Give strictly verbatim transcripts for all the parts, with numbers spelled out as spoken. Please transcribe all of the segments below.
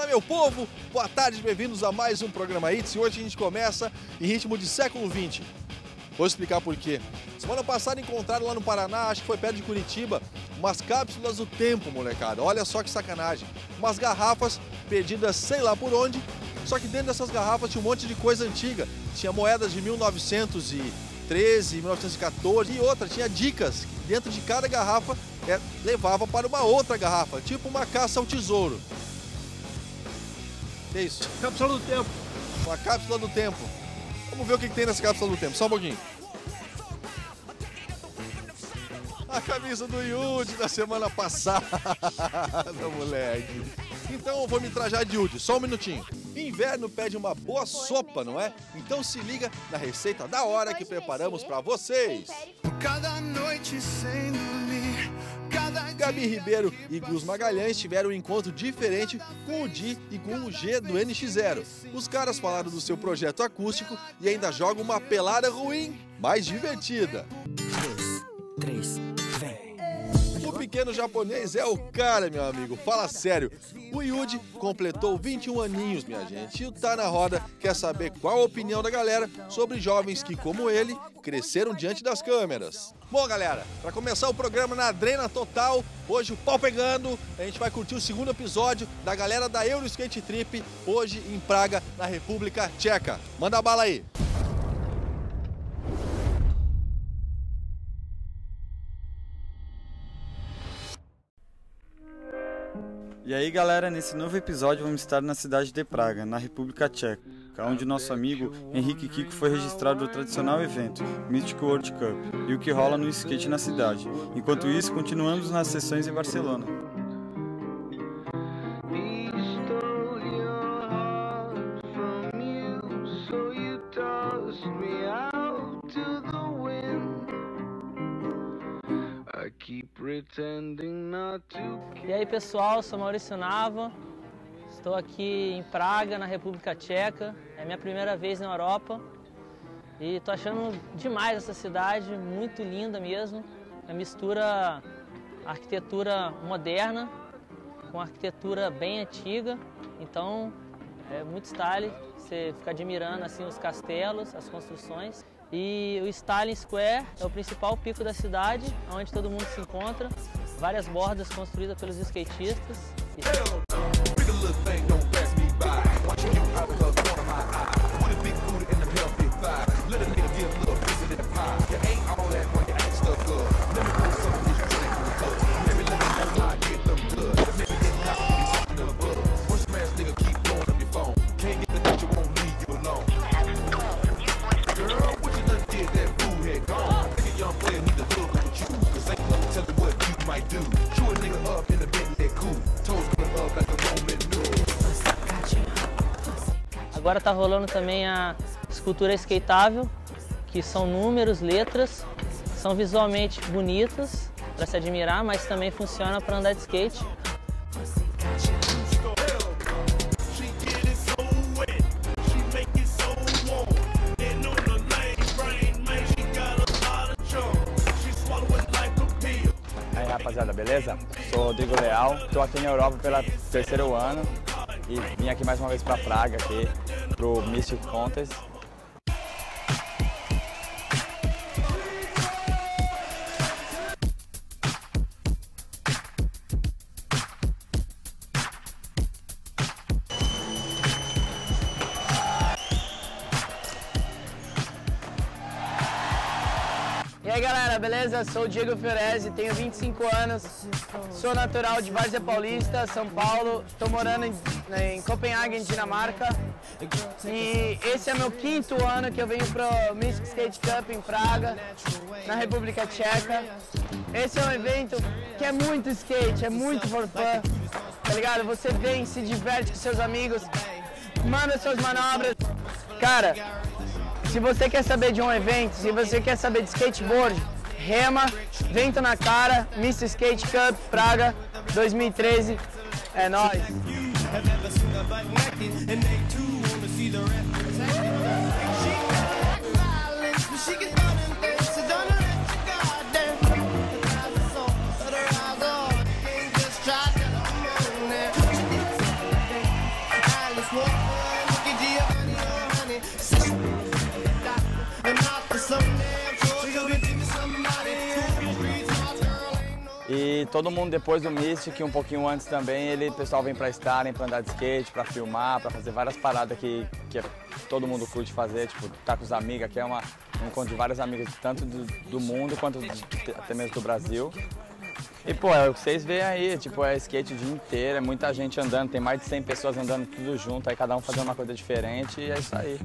meu povo, boa tarde, bem-vindos a mais um programa Hits. E hoje a gente começa em ritmo de século vinte. Vou explicar por quê. Semana passada encontraram lá no Paraná, acho que foi perto de Curitiba, umas cápsulas do tempo, molecada. Olha só que sacanagem. Umas garrafas perdidas sei lá por onde, só que dentro dessas garrafas tinha um monte de coisa antiga. Tinha moedas de mil novecentos e treze, mil novecentos e quatorze e outra, tinha dicas. Dentro de cada garrafa é, levava para uma outra garrafa, tipo uma caça ao tesouro. Que isso? Cápsula do tempo. Uma cápsula do tempo. Vamos ver o que tem nessa cápsula do tempo, só um pouquinho. A camisa do Yudi da semana passada, moleque. Então eu vou me trajar de Yudi, só um minutinho. Inverno pede uma boa sopa, não é? Então se liga na receita da hora que preparamos pra vocês. Cada noite sem dormir, cada Gabi Ribeiro e Gus Magalhães tiveram um encontro diferente com o Di e com o G do N X zero. Os caras falaram do seu projeto acústico e ainda jogam uma pelada ruim, mais divertida. dois, três, vem. O pequeno japonês é o cara, meu amigo. Fala sério. O Yudi completou vinte e um aninhos, minha gente. E o Tá na Roda quer saber qual a opinião da galera sobre jovens que, como ele, cresceram diante das câmeras. Bom, galera, para começar o programa na Adrena Total, hoje o pau pegando, a gente vai curtir o segundo episódio da galera da Euro Skate Trip, hoje em Praga, na República Tcheca. Manda bala aí. E aí galera, nesse novo episódio vamos estar na cidade de Praga, na República Tcheca, onde nosso amigo Henrique Kiko foi registrado no tradicional evento, Mystic World Cup, e o que rola no skate na cidade. Enquanto isso, continuamos nas sessões em Barcelona. E aí pessoal, sou Maurício Nava, estou aqui em Praga, na República Tcheca, é minha primeira vez na Europa e estou achando demais essa cidade, muito linda mesmo, é mistura arquitetura moderna com arquitetura bem antiga, então é muito style, você fica admirando assim os castelos, as construções. E o Stalin Square é o principal pico da cidade, onde todo mundo se encontra, várias bordas construídas pelos skatistas. Agora está rolando também a escultura skateável, que são números, letras, são visualmente bonitas para se admirar, mas também funciona para andar de skate. Aí rapaziada, beleza? Sou Rodrigo Leal, estou aqui na Europa pelo terceiro ano e vim aqui mais uma vez para Praga, aqui pro Mystic Contest. E aí galera, beleza? Sou o Diego Fiorese, tenho vinte e cinco anos, sou natural de Várzea Paulista, São Paulo, estou morando em, em Copenhague, Dinamarca, e esse é meu quinto ano que eu venho pro Mystic Skate Cup em Praga, na República Tcheca. Esse é um evento que é muito skate, é muito for fun, tá ligado? Você vem, se diverte com seus amigos, manda suas manobras. Cara, se você quer saber de um evento, se você quer saber de skateboard, rema, vento na cara, Mystic Skate Cup Praga dois mil e treze, é nóis! E todo mundo depois do Mystic, um pouquinho antes também, ele, o pessoal vem pra estarem, pra andar de skate, pra filmar, pra fazer várias paradas que, que todo mundo curte fazer, tipo, tá com os amigos, aqui é uma, um encontro de várias amigas, tanto do, do mundo quanto de, até mesmo do Brasil. E, pô, é o que vocês veem aí, tipo, é skate o dia inteiro, é muita gente andando, tem mais de cem pessoas andando tudo junto, aí cada um fazendo uma coisa diferente e é isso aí.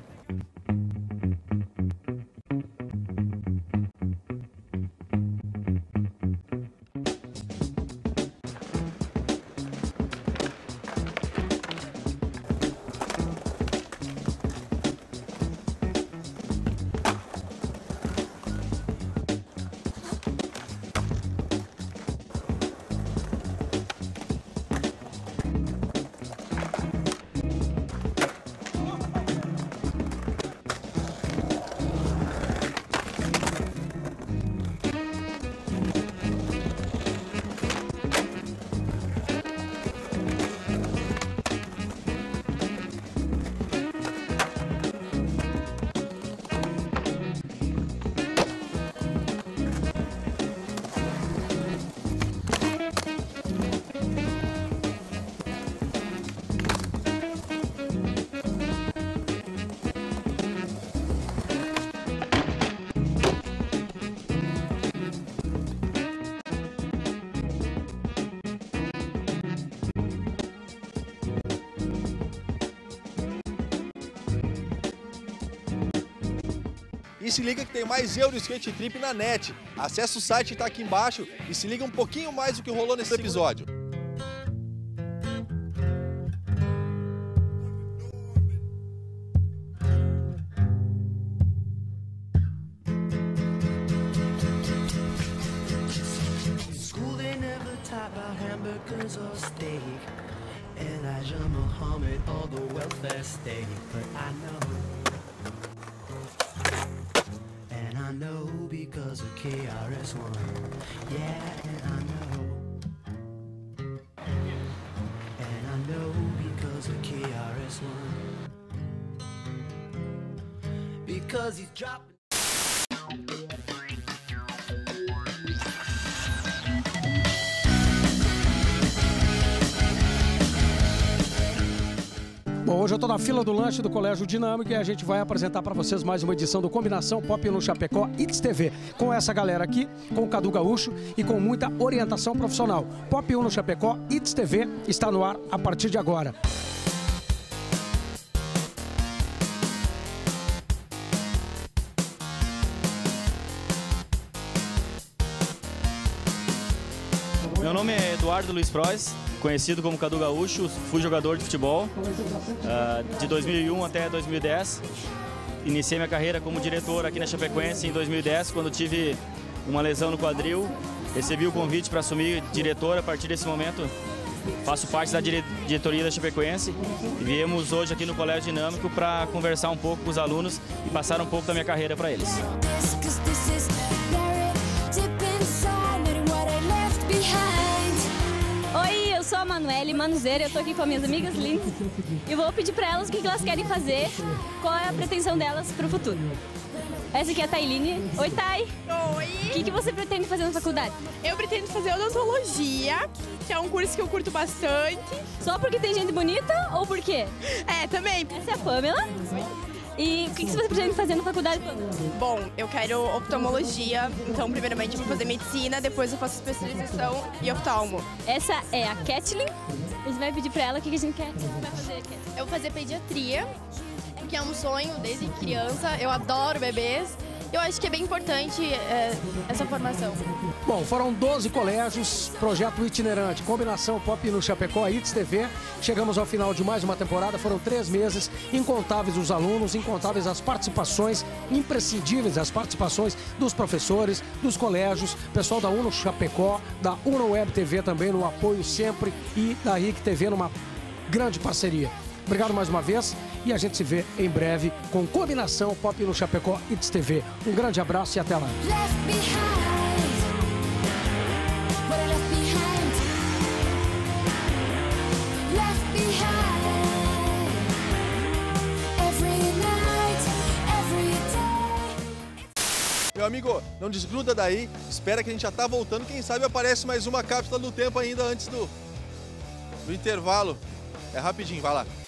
E se liga que tem mais Euro Skate Trip na net. Acesse o site que tá aqui embaixo e se liga um pouquinho mais do que rolou nesse episódio. School they never taught about hamburgers or steak. Elijah Muhammad or the welfare state. But I know. I know because of K R S One, yeah, and I know, and I know because of K R S One, because he's dropping. Bom, hoje eu estou na fila do lanche do Colégio Dinâmico e a gente vai apresentar para vocês mais uma edição do Combinação Pop no Chapecó It's T V. Com essa galera aqui, com o Cadu Gaúcho e com muita orientação profissional. Pop um no Chapecó It's T V está no ar a partir de agora. Meu nome é Eduardo Luiz Frois, conhecido como Cadu Gaúcho, fui jogador de futebol uh, de dois mil e um até dois mil e dez. Iniciei minha carreira como diretor aqui na Chapecoense em dois mil e dez, quando tive uma lesão no quadril. Recebi o convite para assumir diretor. A partir desse momento, faço parte da dire diretoria da Chapecoense e viemos hoje aqui no Colégio Dinâmico para conversar um pouco com os alunos e passar um pouco da minha carreira para eles. Oi, eu sou a Manuele Manuzeira, eu tô aqui com as minhas amigas lindas e vou pedir pra elas o que elas querem fazer, qual é a pretensão delas pro futuro. Essa aqui é a Tailine. Oi, Thay! Oi! O que, que você pretende fazer na faculdade? Eu pretendo fazer odontologia, que é um curso que eu curto bastante. Só porque tem gente bonita ou por quê? É, também. Essa é a Pamela. E o que, que você pretende fazer na faculdade, Pamela? Bom, eu quero oftalmologia, então primeiramente eu vou fazer medicina, depois eu faço especialização em oftalmo. Essa é a Kathleen. A gente vai pedir pra ela o que, que a gente quer vai fazer, Kathleen. Eu vou fazer pediatria, que é um sonho desde criança. Eu adoro bebês. Eu acho que é bem importante é, essa formação. Bom, foram doze colégios, projeto itinerante, combinação Pop no Chapecó, It's T V. Chegamos ao final de mais uma temporada, foram três meses, incontáveis os alunos, incontáveis as participações, imprescindíveis as participações dos professores, dos colégios, pessoal da Uno Chapecó, da Uno Web T V também no apoio sempre e da R I C T V numa grande parceria. Obrigado mais uma vez e a gente se vê em breve com combinação Pop no Chapecó It's T V. Um grande abraço e até lá. Meu amigo, não desgruda daí, espera que a gente já tá voltando, quem sabe aparece mais uma cápsula do tempo ainda antes do, do intervalo. É rapidinho, vai lá.